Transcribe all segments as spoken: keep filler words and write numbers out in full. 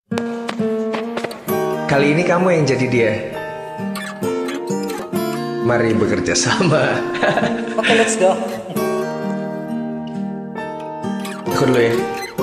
Kali ini kamu yang jadi dia. Mari bekerja sama. Oke, let's go. Aku dulu ya.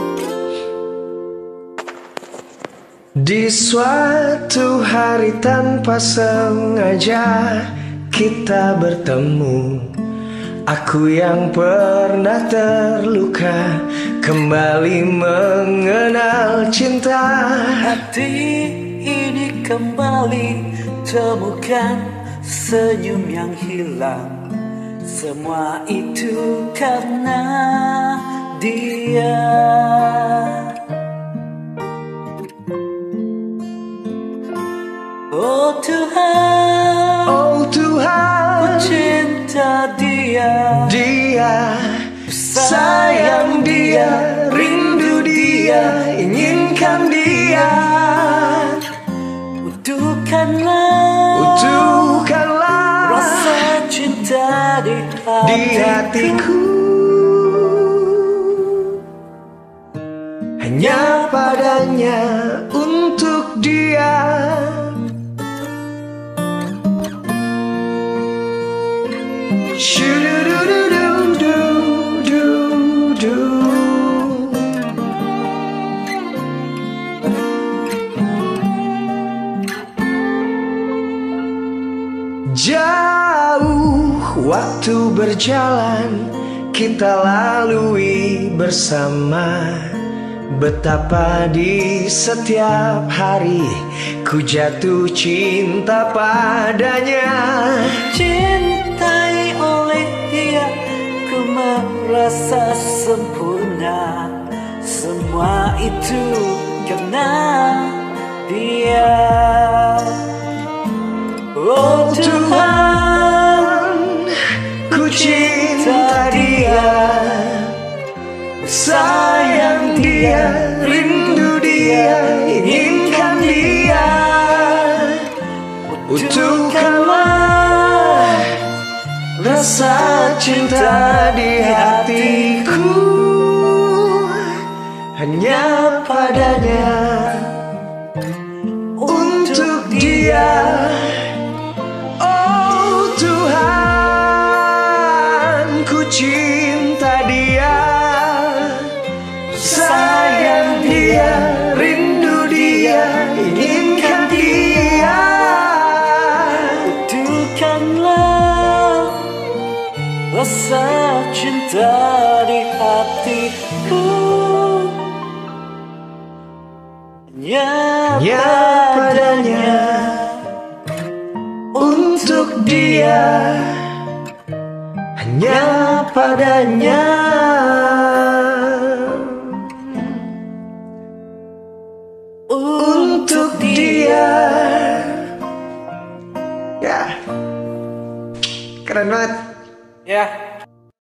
Di suatu hari tanpa sengaja kita bertemu. Aku yang pernah terluka kembali mengenal cinta. Hati ini kembali temukan senyum yang hilang. Semua itu karena dia. Oh Tuhan, Oh Tuhan, ku cinta dia. Dia, sayang dia, rindu dia, inginkan dia. Utuhkanlah, Utuhkanlah rasa cinta di hatiku. di hatiku. Hanya padanya, untuk dia. Shu-du-du-du-du-du-du. Jauh waktu berjalan kita lalui bersama. Betapa di setiap hari ku jatuh cinta padanya. Cintai oleh dia, ku merasa sempurna. Semua itu karena dia. Oh Tuhan, ku cinta dia, sayang dia, rindu dia, inginkan dia. Utuhkanlah rasa cinta di hatiku. Hanya padanya, untuk dia. Oh Tuhan, ku cinta dia, sayang dia, rindu dia, inginkan dia. Utuhkanlah rasa cinta di hatiku. Hanya Hanya padanya, untuk dia. Hanya padanya, untuk dia. Ya, keren banget. Ya.